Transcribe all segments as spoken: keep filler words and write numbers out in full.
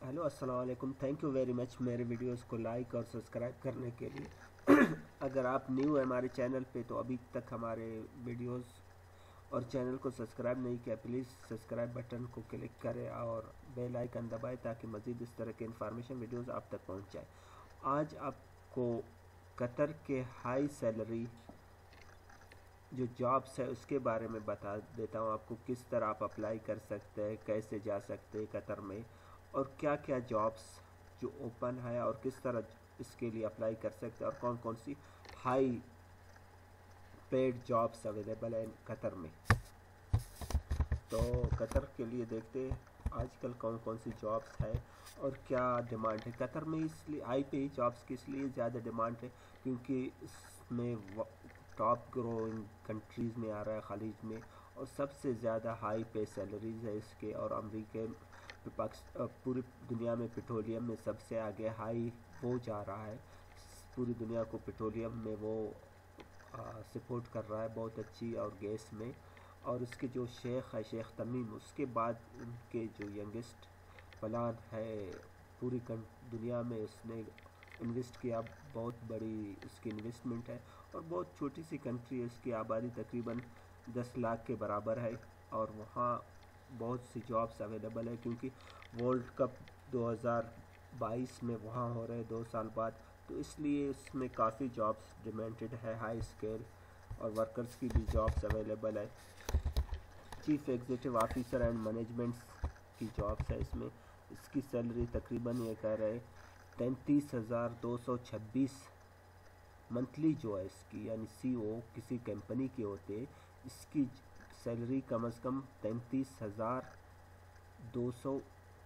Hello अस्सलाम वालेकुम। Thank you very much मेरे वीडियोस को लाइक और सब्सक्राइब करने के लिए। अगर आप न्यू है हमारे चैनल पे तो अभी तक हमारे वीडियोस और चैनल को सब्सक्राइब नहीं किया, प्लीज़ सब्सक्राइब बटन को क्लिक करें और बेल आइकन दबाएं ताकि मज़ीद इस तरह के इन्फॉर्मेशन वीडियोस आप तक पहुंच जाए। आज आपको कतर के हाई सैलरी जो जॉब्स है उसके बारे में बता देता हूँ आपको, किस तरह आप अप्लाई कर सकते हैं, कैसे जा सकते हैं कतर में, और क्या क्या जॉब्स जो ओपन है और किस तरह इसके लिए अप्लाई कर सकते हैं, और कौन कौन सी हाई पेड जॉब्स अवेलेबल हैं कतर में। तो कतर के लिए देखते हैं आजकल कौन कौन सी जॉब्स है और क्या डिमांड है कतर में। इसलिए हाई पे जॉब्स की इसलिए ज़्यादा डिमांड है क्योंकि इसमें टॉप ग्रोइंग कंट्रीज़ में आ रहा है, खलीज में, और सबसे ज़्यादा हाई पे सैलरीज है इसके। और अमेरिका पूरी दुनिया में पेट्रोलियम में सबसे आगे हाई वो जा रहा है, पूरी दुनिया को पेट्रोलियम में वो सपोर्ट कर रहा है बहुत अच्छी, और गैस में। और उसके जो शेख है शेख तमीम, उसके बाद उनके जो यंगेस्ट फलान है पूरी दुनिया में, उसने इन्वेस्ट किया, बहुत बड़ी उसकी इन्वेस्टमेंट है और बहुत छोटी सी कंट्री है, उसकी आबादी तकरीबन दस लाख के बराबर है। और वहाँ बहुत सी जॉब्स अवेलेबल है क्योंकि वर्ल्ड कप दो हज़ार बाईस में वहाँ हो रहे दो साल बाद, तो इसलिए इसमें काफ़ी जॉब्स डिमांडेड है, हाई स्केल, और वर्कर्स की भी जॉब्स अवेलेबल है। Chief executive officer and management की जॉब्स है इसमें। इसकी सैलरी तकरीबन ये कह रहे तैंतीस हज़ार दो सौ छब्बीस मंथली जो है इसकी, यानी सीईओ किसी कंपनी के होते इसकी सैलरी कम अज़ कम तैंतीस हज़ार दो सौ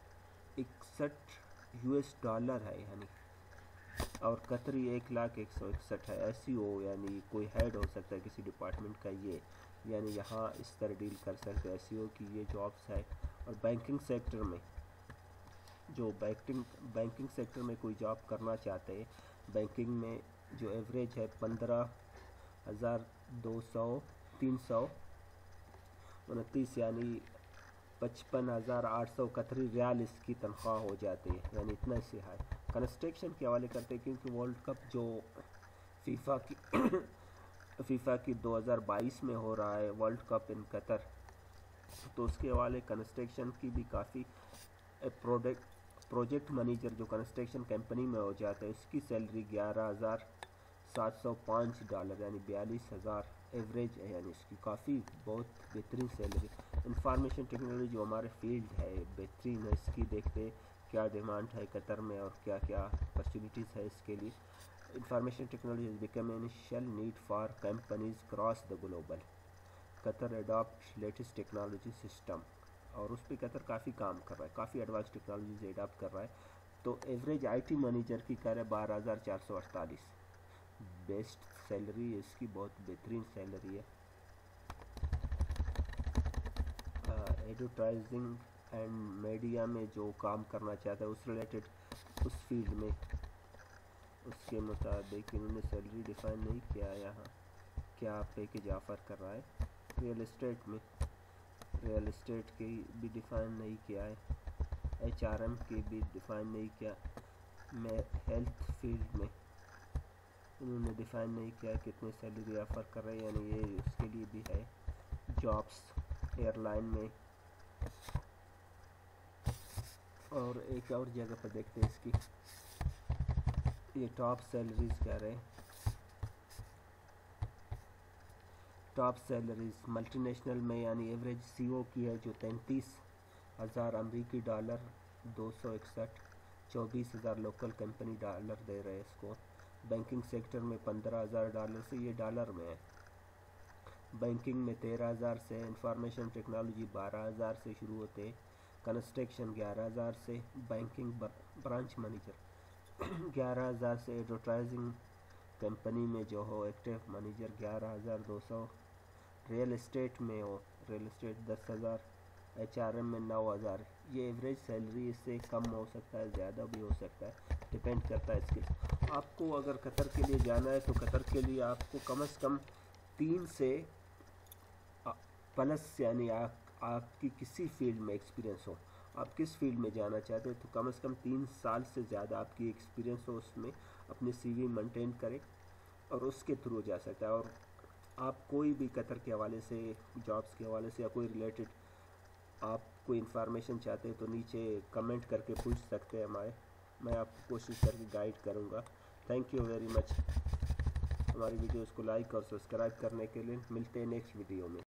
इकसठ यूएस डॉलर है यानी, और कतरी एक लाख एक सौ इकसठ है। एस ओ यानी कोई हेड हो सकता है किसी डिपार्टमेंट का, ये यानी यहाँ इस तरह डील कर सकते हैं एस ओ की ये जॉब्स है। और बैंकिंग सेक्टर में जो बैंकिंग बैंकिंग सेक्टर में कोई जॉब करना चाहते हैं, बैंकिंग में जो एवरेज है पंद्रह हज़ार दो सौ तीन सौ उनतीस यानी पचपन हज़ार आठ सौ कतरी रियाल इसकी तनख्वाह हो जाती है, यानी इतना से हाई। कंस्ट्रक्शन के हवाले करते हैं क्योंकि वर्ल्ड कप जो फीफा की फीफा की दो हज़ार बाईस में हो रहा है वर्ल्ड कप इन कतर, तो उसके हवाले कंस्ट्रक्शन की भी काफ़ी प्रोडक्ट प्रोजेक्ट मैनेजर जो कंस्ट्रक्शन कंपनी में हो जाता है उसकी सैलरी ग्यारह हज़ार सात सौ पाँच डॉलर यानी बयालीस हज़ार एवरेज है, यानी इसकी काफ़ी बहुत बेहतरीन सैलरी। इंफॉर्मेशन टेक्नोलॉजी जो हमारे फील्ड है बेहतरीन है, इसकी देखते क्या डिमांड है कतर में और क्या क्या अपॉर्चुनिटीज़ है इसके लिए। Information technology is become an initial need for companies cross the global. Qatar adopt latest technology system, और उस पर कतर काफ़ी काम कर रहा है, काफ़ी एडवांस टेक्नोलॉजीज अडॉप्ट कर रहा है। तो एवरेज आईटी मैनेजर की कर है बारह हज़ार चार सौ अड़तालीस, बेस्ट सैलरी है इसकी, बहुत बेहतरीन सैलरी है। एडवर्टाइजिंग एंड मीडिया में जो काम करना चाहता है उस रिलेटेड उस फील्ड में, उसके मुताबिक इन्होंने सैलरी डिफाइन नहीं किया यहाँ, क्या पैकेज ऑफर कर रहा है। रियल इस्टेट में रियल इस्टेट की भी डिफ़ाइन नहीं किया है, एच आर एम की भी डिफ़ाइन नहीं किया। मैं हेल्थ फील्ड में उन्होंने डिफ़ाइन नहीं किया कितने सैलरी ऑफ़र कर रहे हैं, यानी ये उसके लिए भी है जॉब्स। एयरलाइन में और एक और जगह पर देखते हैं इसकी ये टॉप सैलरीज कह रहे हैं। टॉप सैलरीज मल्टीनेशनल में यानी एवरेज सीईओ की है जो तैंतीस हज़ार अमरीकी डॉलर दो सौ इकसठ चौबीस हज़ार लोकल कंपनी डॉलर दे रहे हैं इसको। बैंकिंग सेक्टर में पंद्रह हज़ार डॉलर से, ये डॉलर में है। बैंकिंग में तेरह हज़ार से, इंफॉर्मेशन टेक्नोलॉजी बारह हज़ार से शुरू होते, कंस्ट्रक्शन ग्यारह हज़ार से, बैंकिंग ब्रांच मैनेजर ग्यारह हज़ार से, एडवर्टाइजिंग कंपनी में जो हो एक्टिव मैनेजर ग्यारह हज़ार दो सौ, रियल इस्टेट में हो रियल इस्टेट दस हज़ार, एच आर एम में नौ हज़ार। ये एवरेज सैलरी, इससे कम हो सकता है, ज़्यादा भी हो सकता है, डिपेंड करता है इसके। आपको अगर कतर के लिए जाना है तो कतर के लिए आपको कम से कम तीन से प्लस यानी आप, आपकी किसी फील्ड में एक्सपीरियंस हो, آپ کس فیلڈ میں جانا چاہتے ہیں، تو کم از کم تین سال سے زیادہ آپ کی ایکسپیرینس ہو اس میں، اپنی سی وی مینٹین کریں اور اس کے تھرو جا سکتا ہے۔ اور آپ کوئی بھی قطر کے حوالے سے، جابس کے حوالے سے یا کوئی ریلیٹڈ آپ کوئی انفارمیشن چاہتے ہیں تو نیچے کمنٹ کر کے پوچھ سکتے ہیں ہمارے، میں آپ کو کوشش کر کے گائیڈ کروں گا۔ تھینک یو ویری مچ ہماری ویڈیوز کو لائک اور سبسکرائب کرنے کے لیے۔ ملتے ہیں نیکسٹ ویڈیو میں۔